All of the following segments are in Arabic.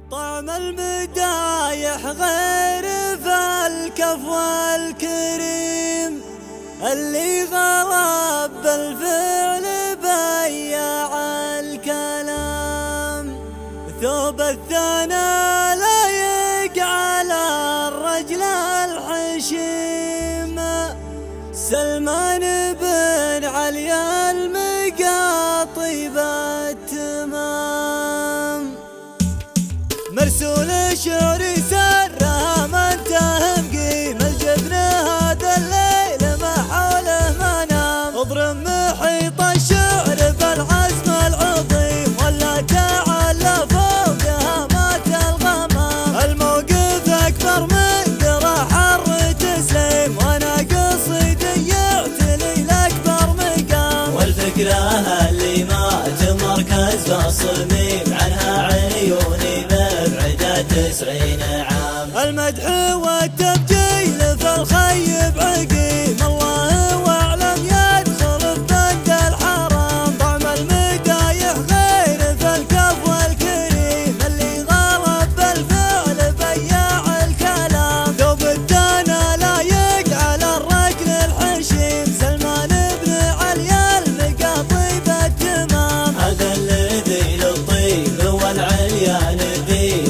طعم المدايح غير فالكفو الكريم اللي غلب بالفعل بياع الكلام. ثوب الثنا لايق على الرجل الحشيم سلمان بن علي المقاطي بالتمام. مرسول الشعر سرها من تهم قيم الجبن هذا الليل ما حوله منام. اضرب محيط الشعر بالعزم العظيم ولا تعلى فوقها مات الغمام. الموقف اكبر من قرى حر تسليم وانا قصيدي يعتلي الاكبر مقام. والفكره اللي ما تمركز بالصميم عنها عيوني 90 عام. المدح والتبجيل في الخيب عقيم الله واعلم يدخل في بند الحرام. طعم المدايح غير في الكفو الكريم اللي غلب بالفعل بياع الكلام. ثوب الدنا لايق على الرجل الحشيم سلمان بن علي المقاطي بالتمام. هذا الذي للطيب والعليان ذي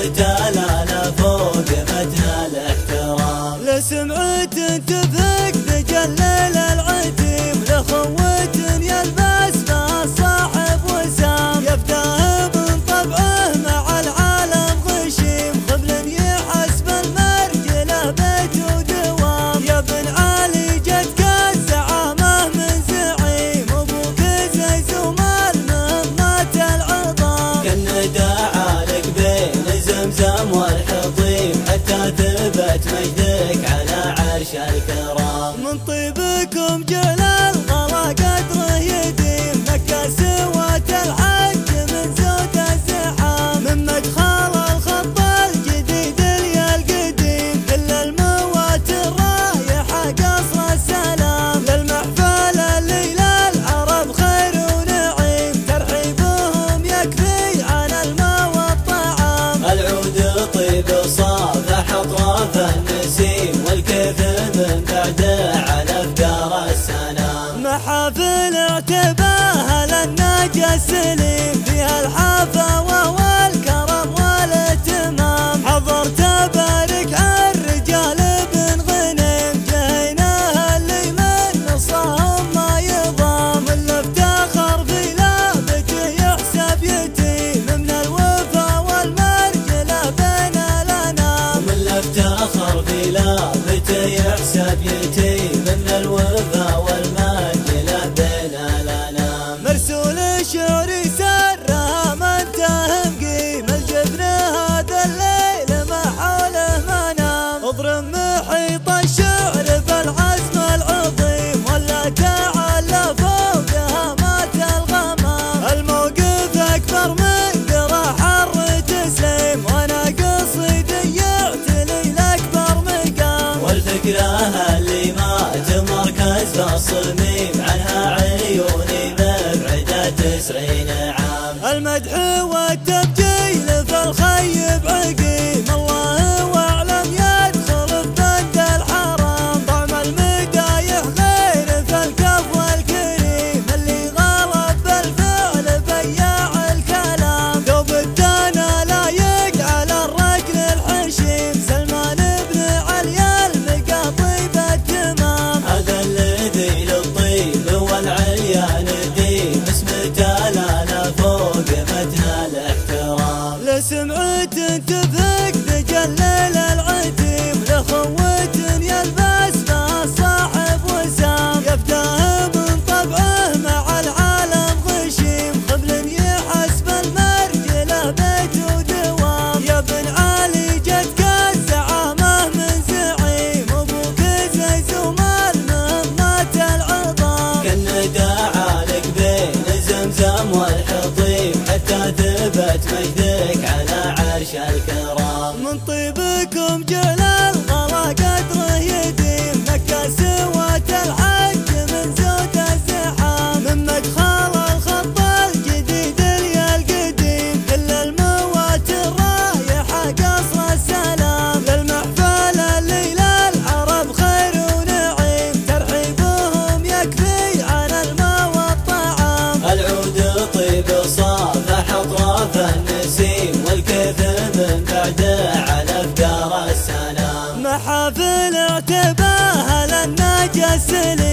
تلالا فوق متنا الاحترام. لسمعة تفك تجلل العتيم لخوة يلبس ما الصاحب وسام. يفتاه من طبعه مع العالم غشيم خبل يحسب المرجله بيت ودوام. يا بن علي جدك الزعامه من زعيم ابوك زيزوم المهمات العظام. كالندى عالق بين زمزم والحطيم حتى ثبت مجدك على عرش الكرام. من طيبكم جعل الغلا قدره يديم مكة سوت الحج من زود الزحام. من مدخل الخط الجديد لي القديم كل الموات الرايحة قصر السلام. للمحفل الليلة العرب خير ونعيم ترحيبهم يكفي عن الماء والطعام. العود طيب صافح اطراف النسيم والكيف من بعده على افكار السلام. محافل اعتباها للناجى السليم فيها الحافة وهو الكرم والاهتمام. حضرت بارك عالرجال بن غنيم جهيناها اللي من نصهم ما يضام. اللي افتخر في لابته يحسب يتيم من الوفا والمرجله بين الانام. ومن افتخر في لابته يحسب يتيم من الوفا والمنجله بين الانام. مرسول الشعر سرها من تهم قيم الجبن هذا الليل ما حوله منام. اضرب محيط الشعر بالعزم العظيم ولا تعلى فوقها مات الغمام. الموقف اكبر من قرى حر تسليم وانا قصيدي يعتلي الاكبر مقام. والفكره اللي ما تمركز بالصميم عنها عيوني 90 عام. المدح والتبجيل في الخيب عقيم الله واعلم يدخل في بند الحرام. طعم المدايح غير في الكفو الكريم اللي غلب بالفعل بياع الكلام. ثوب الدنا لايق على الرجل الحشيم سلمان بن علي المقاطي بالتمام. هذا الذي للطيب والعليان ذي تلالا فوق متنا الاحترام. لسمعة تفك تجلل العتيم لخوة يلبس ما الصاحب وسام. يفتاه من طبعه مع العالم غشيم خبل يحسب المرجله بيت ودوام. يا بن علي جدك الزعامه من زعيم ابوك زيزوم المهمات العظام. كالندى عالق بين زمزم والحطيم حتى ثبت مجدك على عرش الكرام. السلم